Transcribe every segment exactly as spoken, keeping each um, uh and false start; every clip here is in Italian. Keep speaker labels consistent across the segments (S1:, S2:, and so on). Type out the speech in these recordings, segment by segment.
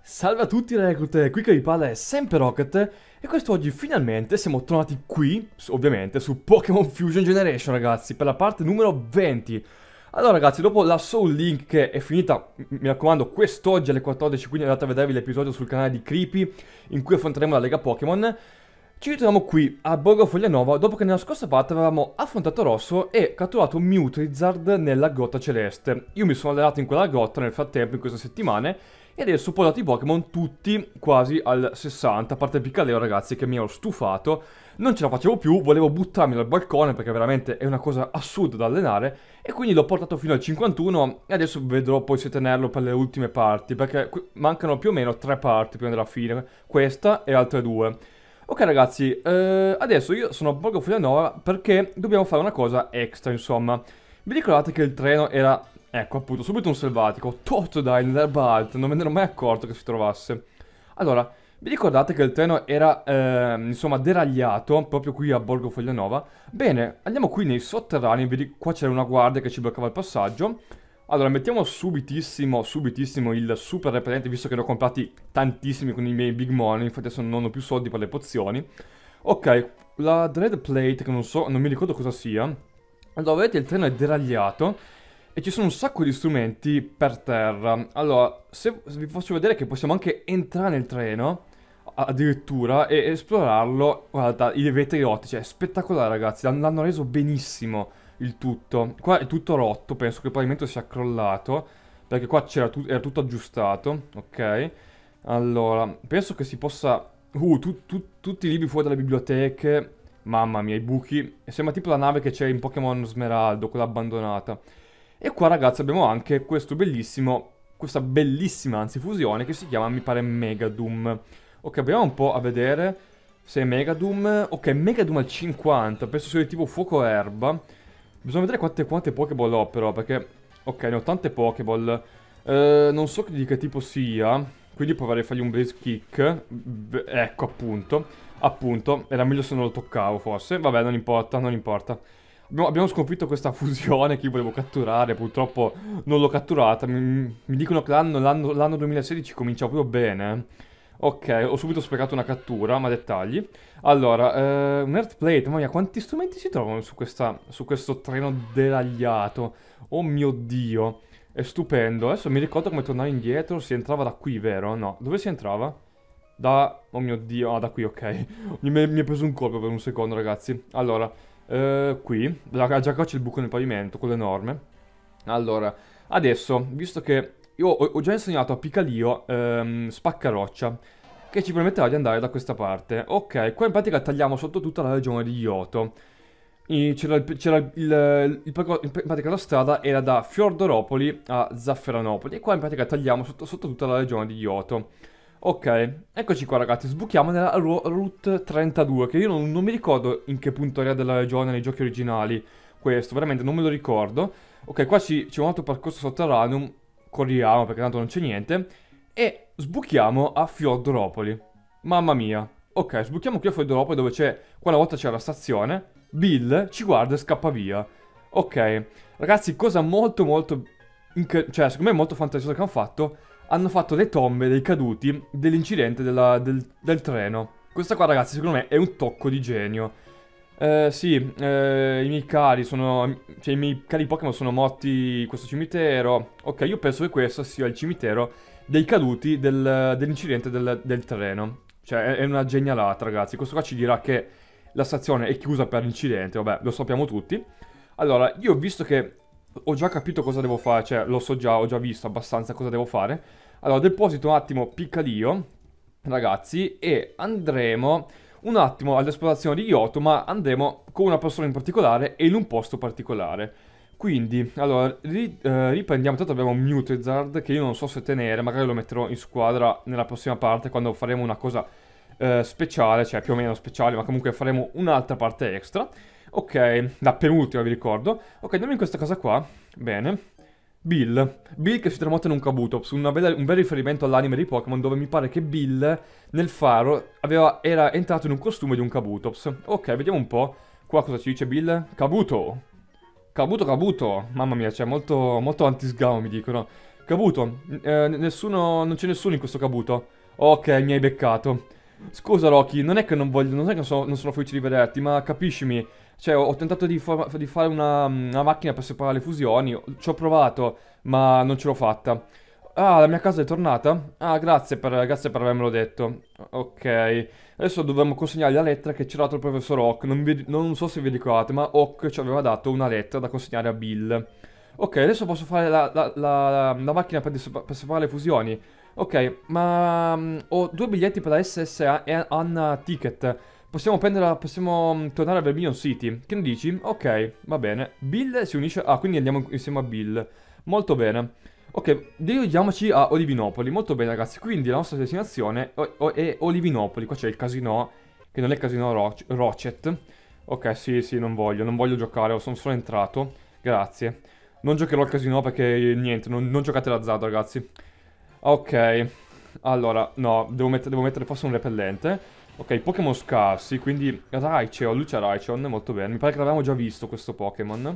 S1: Salve a tutti reclute, qui che vi parla è sempre Rocket e quest'oggi finalmente siamo tornati qui, su- ovviamente, su Pokémon Fusion Generation ragazzi, per la parte numero venti. Allora ragazzi, dopo la Soul Link che è finita, m- mi raccomando, quest'oggi alle quattordici, quindi andate a vedervi l'episodio sul canale di Creepy in cui affronteremo la Lega Pokémon. Ci ritroviamo qui a Borgo Foglianova dopo che nella scorsa parte avevamo affrontato Rosso e catturato Mewtwizard nella grotta celeste. Io mi sono allenato in quella grotta nel frattempo in queste settimane e adesso ho portato i Pokémon tutti quasi al sessanta, a parte il Picaleo ragazzi che mi ero stufato, non ce la facevo più, volevo buttarmi dal balcone perché veramente è una cosa assurda da allenare e quindi l'ho portato fino al cinquantuno e adesso vedrò poi se tenerlo per le ultime parti perché qui mancano più o meno tre parti prima della fine, questa e altre due. Ok ragazzi, eh, adesso io sono a Borgo Foglianova perché dobbiamo fare una cosa extra insomma. Vi ricordate che il treno era, ecco appunto, subito un selvatico, Totodile nell'erba alta, non me ne ero mai accorto che si trovasse. Allora, vi ricordate che il treno era, ehm, insomma, deragliato proprio qui a Borgo Foglianova? Bene, andiamo qui nei sotterranei, vedi, qua c'era una guardia che ci bloccava il passaggio. Allora, mettiamo subitissimo, subitissimo il super repellente, visto che ne ho comprati tantissimi con i miei big money, infatti adesso non ho più soldi per le pozioni. Ok, la Dread Plate, che non so, non mi ricordo cosa sia. Allora, vedete, il treno è deragliato e ci sono un sacco di strumenti per terra. Allora, se se vi faccio vedere che possiamo anche entrare nel treno, a- addirittura, e esplorarlo, guarda, i vetri ottici, è spettacolare, ragazzi, l'han- l'hanno reso benissimo il tutto. Qua è tutto rotto, penso che il pavimento sia crollato, perché qua c'era tu- era tutto aggiustato, ok? Allora, penso che si possa... Uh, tu- tu- tutti i libri fuori dalle biblioteche, mamma mia, i buchi, sembra tipo la nave che c'è in Pokémon Smeraldo, quella abbandonata. E qua ragazzi abbiamo anche questo bellissimo, questa bellissima anzi fusione che si chiama, mi pare, Megadum. Ok, proviamo un po' a vedere se è Megadum. Ok, Megadum al cinquanta, penso sia di tipo fuoco erba. Bisogna vedere quante, quante Pokéball ho però, perché... Ok, ne ho tante Pokéball. Eh, non so di che tipo sia, quindi proverei a fargli un Blaze Kick. B- ecco, appunto. Appunto, era meglio se non lo toccavo forse. Vabbè, non importa, non importa. Abbiamo, abbiamo sconfitto questa fusione che io volevo catturare, purtroppo non l'ho catturata. Mi, mi dicono che l'anno, l'anno, l'anno duemilasedici comincia proprio bene. Ok, ho subito sprecato una cattura, ma dettagli. Allora, eh, un Earthplate, mamma mia, quanti strumenti si trovano su questa, su questo treno deragliato? Oh mio Dio, è stupendo. Adesso mi ricordo come tornare indietro, si entrava da qui, vero? No, dove si entrava? Da... Oh mio Dio, ah, da qui, ok. Mi, mi è preso un colpo per un secondo, ragazzi. Allora, eh, qui, già, già qua c'è il buco nel pavimento, quello enorme. Allora, adesso, visto che io ho, ho già insegnato a Picalio ehm, Spaccaroccia, che ci permetterà di andare da questa parte. Ok, qua in pratica tagliamo sotto tutta la regione di Yoto. I- C'era il, c'era il, il- il percor- in pratica la strada era da Fiordoropoli a Zafferanopoli e qua in pratica tagliamo sotto, sotto tutta la regione di Yoto. Ok, eccoci qua ragazzi, sbuchiamo nella Ru- Route trentadue, che io non, non mi ricordo in che punto era della regione nei giochi originali questo, veramente non me lo ricordo. Ok, qua ci- c'è un altro percorso sotterraneo, corriamo perché tanto non c'è niente, e sbuchiamo a Fiordoropoli. Mamma mia. Ok, sbuchiamo qui a Fiordoropoli dove c'è, qua una volta c'era la stazione, Bill ci guarda e scappa via. Ok, ragazzi, cosa molto molto, inc- cioè secondo me molto fantasiosa che hanno fatto, hanno fatto le tombe dei caduti dell'incidente della- del, del treno. Questa qua, ragazzi, secondo me è un tocco di genio. Eh, sì, eh, i miei cari sono... Cioè, i miei cari Pokémon sono morti in questo cimitero. Ok, io penso che questo sia il cimitero dei caduti del- dell'incidente del, del treno. Cioè, è, è una genialata, ragazzi. Questo qua ci dirà che la stazione è chiusa per l'incidente. Vabbè, lo sappiamo tutti. Allora, io ho visto che ho già capito cosa devo fare, cioè lo so già, ho già visto abbastanza cosa devo fare. Allora, deposito un attimo Picalio, ragazzi, e andremo un attimo all'esplorazione di Yoto, ma andremo con una persona in particolare e in un posto particolare. Quindi, allora, ri- eh, riprendiamo. Tanto abbiamo un Mutezard che io non so se tenere, magari lo metterò in squadra nella prossima parte quando faremo una cosa eh, speciale, cioè più o meno speciale, ma comunque faremo un'altra parte extra. Ok, la penultima vi ricordo. Ok, andiamo in questa casa qua. Bene. Bill. Bill che si tramuota in un Kabutops, una bella- un bel riferimento all'anime di Pokémon dove mi pare che Bill nel faro aveva- era entrato in un costume di un Kabutops. Ok, vediamo un po'. Qua cosa ci dice Bill? Kabuto. Kabuto, Kabuto. Mamma mia, cioè molto, molto anti-sgamo mi dicono. Kabuto, eh, nessuno, non c'è nessuno in questo Kabuto. Ok, mi hai beccato. Scusa Rocky, non è che non voglio, non è che sono, non sono felice di vederti, ma capiscimi. Cioè, ho, ho tentato di, fa- di fare una, una macchina per separare le fusioni, ci ho provato, ma non ce l'ho fatta. Ah, la mia casa è tornata? Ah, grazie per, grazie per avermelo detto. Ok, adesso dovremmo consegnare la lettera che ci ha dato il professor Oak. Non, vi- non so se vi ricordate, ma Oak ci aveva dato una lettera da consegnare a Bill. Ok, adesso posso fare la, la- la- la macchina per, dis- per separare le fusioni. Ok, ma mm, ho due biglietti per la S S A e Anna Ticket. Possiamo prenderla, possiamo mm, tornare a Vermilion City. Che ne dici? Ok, va bene. Bill si unisce... Ah, quindi andiamo insieme a Bill. Molto bene. Ok, dirigiamoci a Olivinopoli. Molto bene, ragazzi. Quindi la nostra destinazione o- o- è Olivinopoli. Qua c'è il casino, che non è il casino Roch- Rochet. Ok, sì, sì, non voglio. Non voglio giocare, sono solo entrato. Grazie. Non giocherò al casino perché niente, non, non giocate l'azzardo, ragazzi. Ok, allora, no, devo, mettere, devo mettere forse un repellente. Ok, Pokémon scarsi, quindi Raichu, luce Raichu, molto bene. Mi pare che l'avevamo già visto questo Pokémon.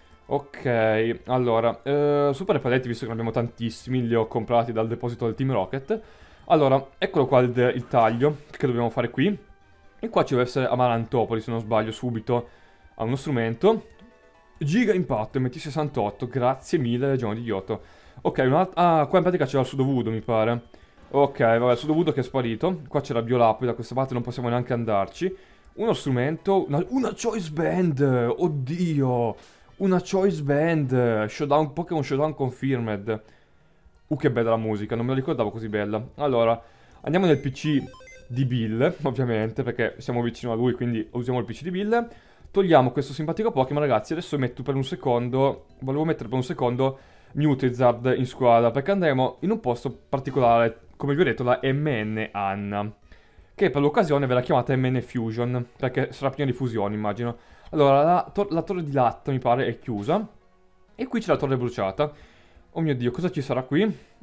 S1: Ok, allora, eh, super repellenti, visto che ne abbiamo tantissimi, li ho comprati dal deposito del Team Rocket. Allora, eccolo qua il, il taglio che dobbiamo fare qui. E qua ci deve essere Amarantopoli, se non sbaglio, subito. Ha uno strumento. Giga Impatto, M T sessantotto, grazie mille, Legione di Yoto. Ok, un'altra... Ah, qua in pratica c'era il Sudovudo, mi pare. Ok, vabbè, il Sudovudo che è sparito. Qua c'era Biolappi, da questa parte non possiamo neanche andarci. Uno strumento... Una, una Choice Band! Oddio! Una Choice Band! Showdown, Pokémon Showdown Confirmed. Uh, che bella la musica, non me la ricordavo così bella. Allora, andiamo nel P C di Bill, ovviamente, perché siamo vicino a lui, quindi usiamo il P C di Bill. Togliamo questo simpatico Pokémon, ragazzi. Adesso metto per un secondo... Volevo mettere per un secondo Mutizard in squadra, perché andremo in un posto particolare, come vi ho detto, la M N Anna, che per l'occasione verrà chiamata M N Fusion, perché sarà piena di fusioni, immagino. Allora, la, tor la torre di latte, mi pare, è chiusa. E qui c'è la torre bruciata. Oh mio Dio, cosa ci sarà qui?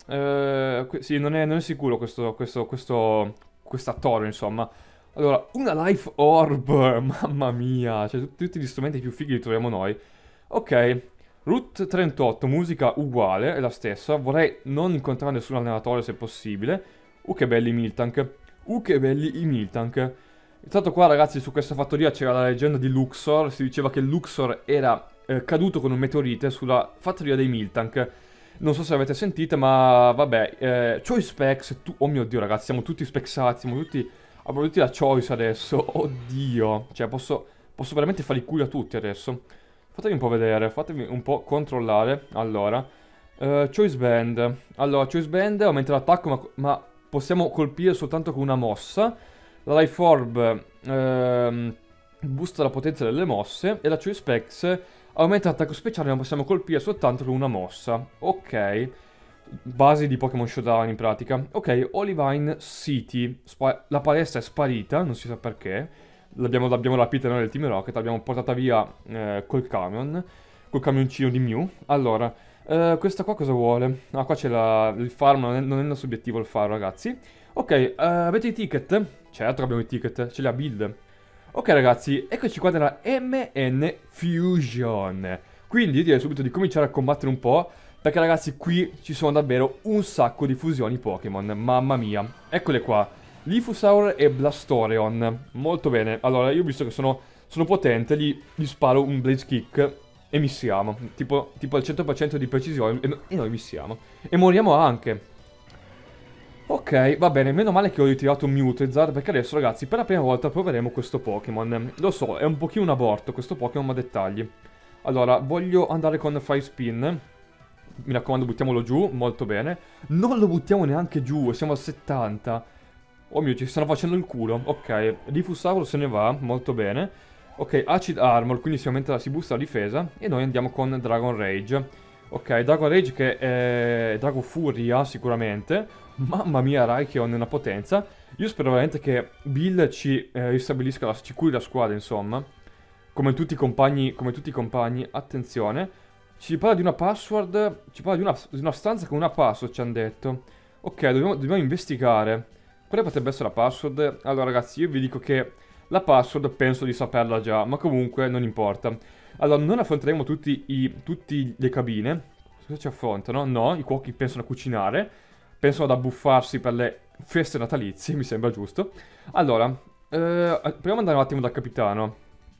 S1: Eh, qui sì, non è, non è sicuro questo, questo, questo, questa torre, insomma. Allora, una Life Orb, mamma mia, cioè tutti, tutti gli strumenti più fighi li troviamo noi. Ok, Route trentotto, musica uguale, è la stessa. Vorrei non incontrare nessun allenatore se possibile. Uh, che belli i Miltank. Uh, che belli i Miltank. Intanto qua, ragazzi, su questa fattoria c'era la leggenda di Luxor. Si diceva che Luxor era eh, caduto con un meteorite sulla fattoria dei Miltank. Non so se avete sentito, ma vabbè. Eh, Choice Specs, tu... oh mio Dio, ragazzi, siamo tutti spexati, siamo tutti... Abbiamo tutti la Choice adesso. Oddio. Cioè, posso, posso veramente fare i culi a tutti adesso. Fatemi un po' vedere, fatemi un po' controllare. Allora, uh, Choice Band. Allora, Choice Band aumenta l'attacco, ma, ma possiamo colpire soltanto con una mossa. La Life Orb ehm, boosta la potenza delle mosse. E la Choice Specs aumenta l'attacco speciale, ma possiamo colpire soltanto con una mossa. Ok. Basi di Pokémon Showdown in pratica. Ok, Olivine City. Spa la palestra è sparita, non si sa perché. L'abbiamo rapita noi del Team Rocket, l'abbiamo portata via eh, col camion, col camioncino di Mew. Allora, eh, questa qua cosa vuole? Ah, qua c'è il farm, non è, non è il nostro obiettivo il farm, ragazzi. Ok, eh, avete i ticket? Certo che abbiamo i ticket, ce li ha Build. Ok, ragazzi, eccoci qua nella M N Fusion. Quindi direi subito di cominciare a combattere un po', perché ragazzi qui ci sono davvero un sacco di fusioni Pokémon, mamma mia. Eccole qua. Lifusaur e Blastoreon. Molto bene. Allora, io ho visto che sono, sono potente, gli, gli sparo un Blaze Kick e missiamo. Tipo, tipo al cento per cento di precisione e, no, e noi missiamo. E moriamo anche. Ok, va bene. Meno male che ho ritirato Mutezard, perché adesso, ragazzi, per la prima volta proveremo questo Pokémon. Lo so, è un pochino un aborto questo Pokémon, ma dettagli. Allora, voglio andare con Fire Spin. Mi raccomando, buttiamolo giù. Molto bene. Non lo buttiamo neanche giù, siamo al settanta. Oh mio, ci stanno facendo il culo. Ok, Lifusaur se ne va, molto bene. Ok, Acid Armor, quindi si aumenta, si boosta la difesa. E noi andiamo con Dragon Rage. Ok, Dragon Rage che è Drago Furia sicuramente. Mamma mia, Raikion è una potenza. Io spero veramente che Bill ci eh, ristabilisca, la, ci curi la squadra, insomma. Come tutti i compagni, come tutti i compagni. Attenzione. Ci parla di una password, ci parla di una, di una stanza con una password, ci hanno detto. Ok, dobbiamo, dobbiamo investigare. Quale potrebbe essere la password? Allora ragazzi, io vi dico che la password penso di saperla già, ma comunque non importa. Allora, non affronteremo tutti i, tutte le cabine. cosa ci affrontano? No, i cuochi pensano a cucinare, pensano ad abbuffarsi per le feste natalizie, mi sembra giusto. Allora, eh, proviamo ad andare un attimo dal capitano.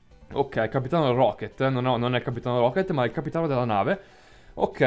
S1: Ok, capitano Rocket, eh, no, no, non è il capitano Rocket, ma è il capitano della nave. Ok,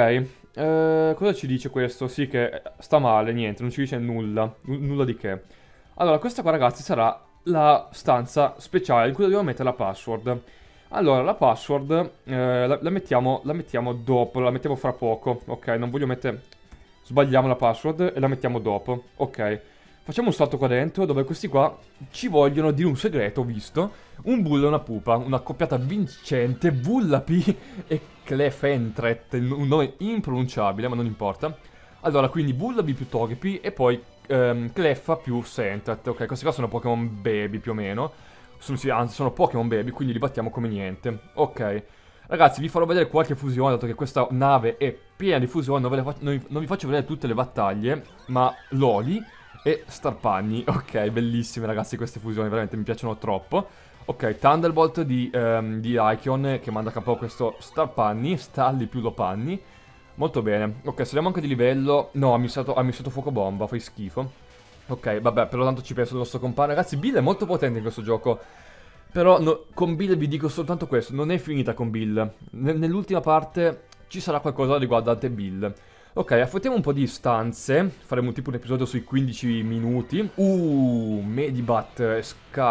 S1: eh, cosa ci dice questo? Sì che sta male, niente, non ci dice nulla, n- nulla di che. Allora, questa qua ragazzi sarà la stanza speciale in cui dobbiamo mettere la password. Allora, la password eh, la, la mettiamo, la mettiamo dopo, la mettiamo fra poco. Ok, non voglio mettere... Sbagliamo la password e la mettiamo dopo. Ok, facciamo un salto qua dentro dove questi qua ci vogliono dire un segreto, ho visto. Un bullo e una pupa, una coppiata vincente, Vullapi e Clefentret, un nome impronunciabile, ma non importa. Allora, quindi Vullaby più Togepi e poi ehm, Cleffa più Sentret. Ok, questi qua sono Pokémon Baby più o meno. Sono, sì, anzi, sono Pokémon Baby, quindi li battiamo come niente. Ok. Ragazzi, vi farò vedere qualche fusione, dato che questa nave è piena di fusioni. Non, ve le fa- non vi non vi faccio vedere tutte le battaglie, ma Loli e Starpagni. Ok, bellissime ragazzi queste fusioni, veramente mi piacciono troppo. Ok, Thunderbolt di, ehm, di Icon che manda a capo questo Starpagni, Stalli più Lopanni. Molto bene. Ok, saliamo anche di livello. No, ha missato, ha missato fuoco bomba, fai schifo. Ok, vabbè, però tanto ci penso il nostro compare. Ragazzi, Bill è molto potente in questo gioco. Però no, con Bill vi dico soltanto questo, non è finita con Bill. N- nell'ultima parte ci sarà qualcosa riguardante Bill. Ok, affrontiamo un po' di stanze. Faremo tipo un episodio sui quindici minuti. Uh, Medibat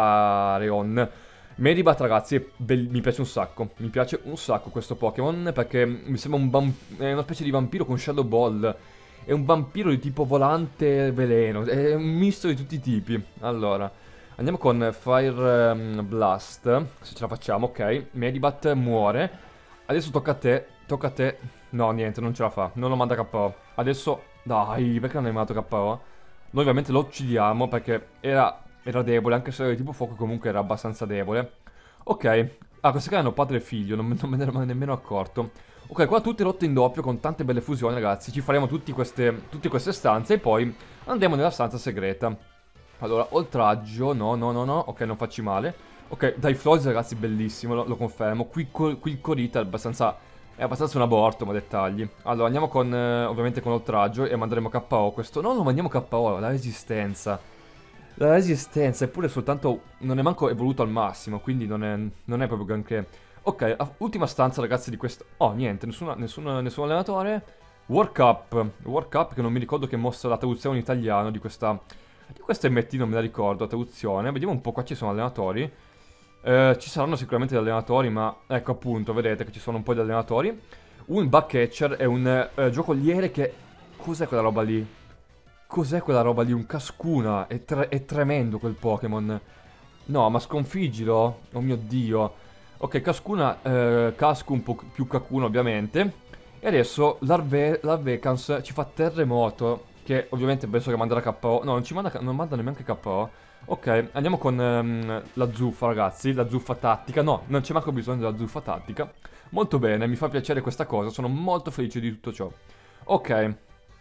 S1: Scareon. Medibat, ragazzi, è bell- mi piace un sacco. Mi piace un sacco questo Pokémon perché mi sembra un vamp- è una specie di vampiro con Shadow Ball. È un vampiro di tipo volante veleno. È un misto di tutti i tipi. Allora, andiamo con Fire ehm, Blast. Se ce la facciamo, ok. Medibat muore. Adesso tocca a te. Tocca a te. No, niente, non ce la fa. Non lo manda K O. Adesso, dai, perché non hai mandato K O? Noi ovviamente lo uccidiamo perché era, era debole. Anche se era di tipo fuoco, comunque era abbastanza debole. Ok. Ah, questi qua hanno padre e figlio. Non, non me ne ero nemmeno accorto. Ok, qua tutte rotte in doppio con tante belle fusioni, ragazzi. Ci faremo tutti queste, tutte queste stanze e poi andiamo nella stanza segreta. Allora, oltraggio, no, no, no, no, ok, non facci male. Ok, dai Floyd, ragazzi, bellissimo, lo, lo confermo. Qui, qui il Corita è abbastanza, è abbastanza un aborto, ma dettagli. Allora, andiamo con, eh, ovviamente con oltraggio e manderemo K O questo. No, non mandiamo K O, la resistenza. La resistenza, eppure soltanto, non è manco evoluto al massimo, quindi non è, non è proprio granché. Ok, a- ultima stanza, ragazzi, di questo. Oh, niente, nessuna, nessun, nessun allenatore. Work Up, Work Up, che non mi ricordo che mostra la traduzione in italiano di questa... Di questa M T non me la ricordo, la traduzione. Vediamo un po', qua ci sono allenatori. Eh, ci saranno sicuramente gli allenatori, ma ecco appunto, vedete che ci sono un po' di allenatori. Un bug catcher è un eh, giocoliere che... Cos'è quella roba lì? Cos'è quella roba lì? Un cascuna. È, tre- è tremendo quel Pokémon. No, ma sconfiggilo. Oh mio Dio. Ok, cascuna, eh, casco un po' più Kakuna ovviamente. E adesso l'Arve- l'Arvecans ci fa terremoto. Che ovviamente penso che manderà K O. No, non ci manda, non manda neanche K O. Ok, andiamo con ehm, la zuffa, ragazzi. La zuffa tattica. No, non c'è manco bisogno della zuffa tattica. Molto bene, mi fa piacere questa cosa. Sono molto felice di tutto ciò. Ok,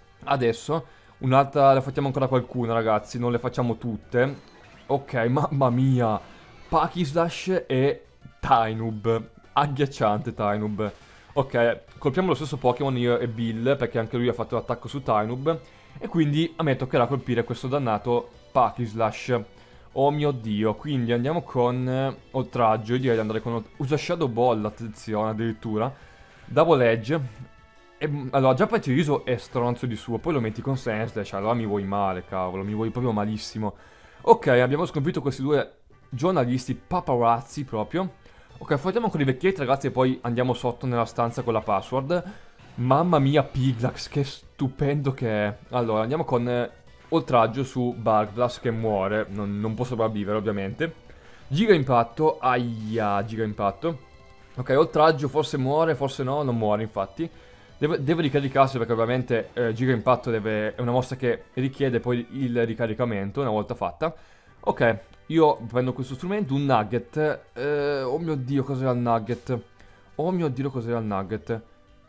S1: adesso un'altra. Le facciamo ancora qualcuna, ragazzi. Non le facciamo tutte. Ok, mamma mia. Pakislash e Tainub. Agghiacciante Tainub. Ok, colpiamo lo stesso Pokémon io e Bill, perché anche lui ha fatto l'attacco su Tainub. E quindi a me toccherà colpire questo dannato Pakislash. Oh mio Dio, quindi andiamo con eh, oltraggio. Io direi di andare con ol- usa Shadow Ball, attenzione addirittura. Double Edge. E, mm, allora, già Patiriso è stronzo di suo, poi lo metti con Senslash, allora mi vuoi male, cavolo, mi vuoi proprio malissimo. Ok, abbiamo sconfitto questi due giornalisti paparazzi proprio. Ok, affrontiamo con i vecchietti, ragazzi, e poi andiamo sotto nella stanza con la password. Mamma mia, Piglax, che stupendo che è. Allora, andiamo con eh, oltraggio su Barglass che muore. Non, non può sopravvivere, ovviamente. Giga impatto. Aia, giga impatto. Ok, oltraggio, forse muore, forse no. Non muore, infatti. Deve, deve ricaricarsi perché ovviamente eh, giga impatto deve, è una mossa che richiede poi il ricaricamento una volta fatta. Ok, io prendo questo strumento, un nugget. Eh, oh mio Dio, cos'era il nugget? Oh mio Dio, cos'era il nugget?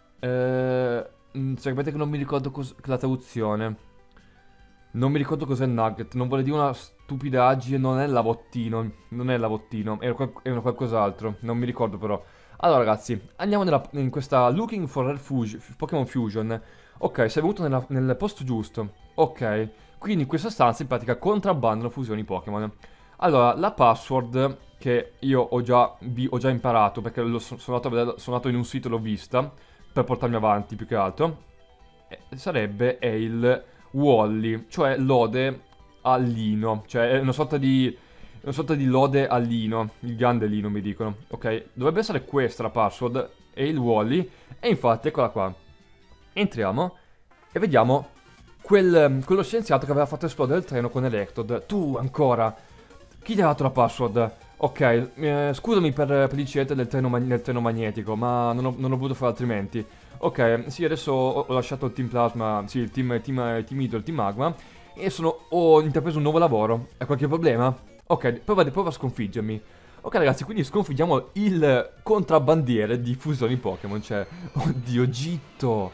S1: Eh, mm, sapete che non mi ricordo cos- la traduzione. Non mi ricordo cos'è il nugget. Non vorrei dire una stupidaggine. Non è l'avottino. Non è l'avottino. È, qual- è una qualcos'altro. Non mi ricordo però. Allora ragazzi, andiamo nella- in questa Looking for Rare Fusion, Pokémon Fusion. Ok, sei venuto nella- nel posto giusto. Ok, quindi in questa stanza in pratica contrabbandano fusioni Pokémon. Allora, la password che io ho già, vi- ho già imparato, perché lo so- sono, andato a vederla- sono andato in un sito e l'ho vista, per portarmi avanti più che altro, eh, sarebbe è il Wally, cioè lode a Lino, cioè è una sorta di, una sorta di lode a Lino, il grande Lino mi dicono, ok? Dovrebbe essere questa la password, e il Wally, e infatti eccola qua. Entriamo e vediamo quel, quello scienziato che aveva fatto esplodere il treno con Electrode. Tu ancora, chi ti ha dato la password? Ok, eh, scusami per, per l'incidente del treno, mag- del treno magnetico, ma non ho, non ho voluto fare altrimenti. Ok, sì, adesso ho, ho lasciato il Team Plasma, sì, il Team, team, team Idol, il Team Magma, e sono, ho intrapreso un nuovo lavoro. Hai qualche problema? Ok, prova, prova a sconfiggermi. Ok ragazzi, quindi sconfiggiamo il contrabbandiere di fusioni Pokémon, cioè... Oddio, Gitto!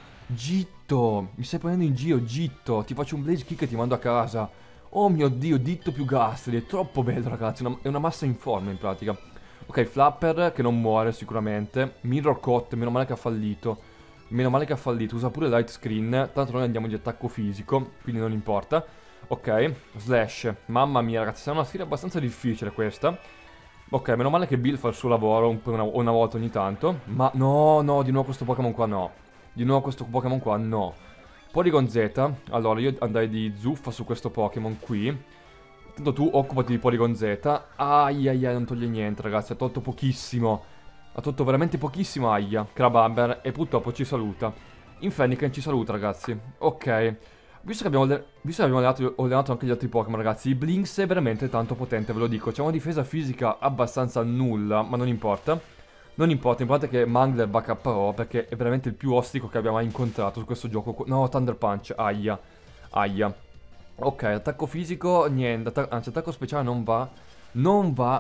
S1: Gitto! Mi stai prendendo in giro, Gitto! Ti faccio un Blaze Kick e ti mando a casa. Oh mio Dio, Ditto più Gastly, è troppo bello ragazzi, una- è una massa informe in pratica. Ok, Flapper che non muore sicuramente. Mirror Cot, meno male che ha fallito. Meno male che ha fallito, usa pure Light Screen. Tanto noi andiamo di attacco fisico, quindi non importa. Ok, Slash. Mamma mia ragazzi, sarà una sfida abbastanza difficile questa. Ok, meno male che Bill fa il suo lavoro un po' una, una volta ogni tanto. Ma no, no, di nuovo questo Pokémon qua no. Di nuovo questo Pokémon qua no. Porygon Z. Allora, io andrei di zuffa su questo Pokémon qui. Tanto tu occupati di Porygon Z. Ai ai ai, non toglie niente, ragazzi. Ha tolto pochissimo. Ha tolto veramente pochissimo aia. Crabamber. E purtroppo ci saluta. Infenniken ci saluta, ragazzi. Ok. Visto che abbiamo, alle- visto che abbiamo allenato, allenato anche gli altri Pokémon, ragazzi, il Blinks è veramente tanto potente, ve lo dico. C'è una difesa fisica abbastanza nulla, ma non importa. Non importa, l'importante è che Mangler va K O, perché è veramente il più ostico che abbiamo mai incontrato su questo gioco. qua- No, Thunder Punch, aia. Aia. Ok, attacco fisico, niente. atta- anzi, attacco speciale non va. Non va.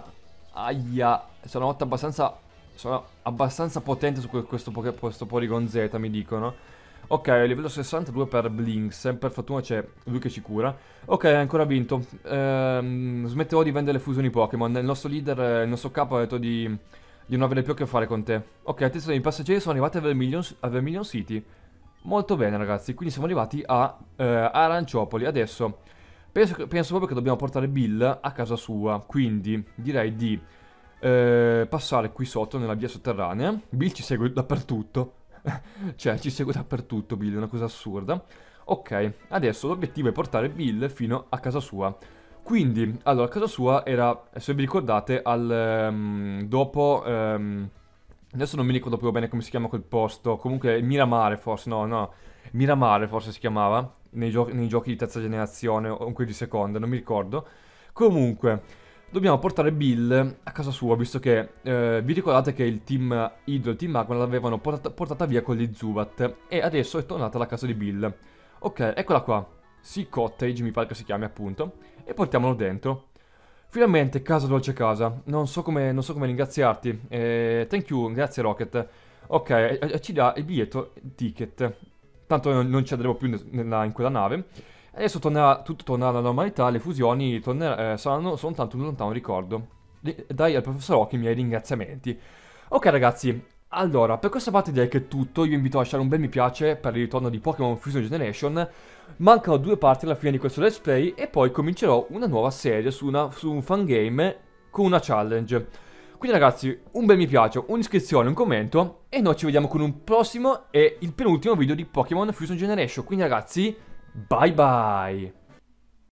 S1: Aia. Sono otto abbastanza... Sono abbastanza potente su que- questo, poke- questo Porygon Z, mi dicono. Ok, livello sessantadue per Blinks. Per fortuna c'è lui che ci cura. Ok, ha ancora vinto. Ehm, smetterò di vendere le fusioni Pokémon. Il nostro leader, eh, il nostro capo ha detto di, di non avere più a che fare con te. Ok, attenzione, i passeggeri sono arrivati a Vermilion, a Vermilion City. Molto bene, ragazzi. Quindi siamo arrivati a eh, Aranciopoli. Adesso penso, che- penso proprio che dobbiamo portare Bill a casa sua. Quindi direi di eh, passare qui sotto nella via sotterranea. Bill ci segue dappertutto. Cioè, ci segue dappertutto Bill, è una cosa assurda. Ok, adesso l'obiettivo è portare Bill fino a casa sua. Quindi, allora, casa sua era, se vi ricordate, al... ehm, dopo... ehm, adesso non mi ricordo più bene come si chiama quel posto. Comunque, Miramare forse, no, no. Miramare forse si chiamava, nei, gio- nei giochi di terza generazione o quelli di seconda, non mi ricordo. Comunque... Dobbiamo portare Bill a casa sua, visto che eh, vi ricordate che il team Idol e il team Magma l'avevano portata, portata via con gli Zubat e adesso è tornata alla casa di Bill. Ok, eccola qua. Sea Cottage, mi pare che si chiami appunto, e portiamolo dentro. Finalmente, casa dolce casa. Non so come, non so come ringraziarti. Eh, thank you, grazie Rocket. Ok, e- e ci dà il biglietto, il ticket. Tanto non, non ci andremo più ne- nella- in quella nave. Adesso tornerà, tutto tornerà alla normalità, le fusioni tornerà- eh, saranno soltanto un lontano ricordo. Di- Dai al professor Oki i miei ringraziamenti. Ok ragazzi, allora, per questa parte direi che è tutto. Io vi invito a lasciare un bel mi piace per il ritorno di Pokémon Fusion Generation. Mancano due parti alla fine di questo let's play e poi comincerò una nuova serie su, una, su un fangame con una challenge. Quindi ragazzi, un bel mi piace, un'iscrizione, un commento e noi ci vediamo con un prossimo e il penultimo video di Pokémon Fusion Generation. Quindi ragazzi... Bye bye!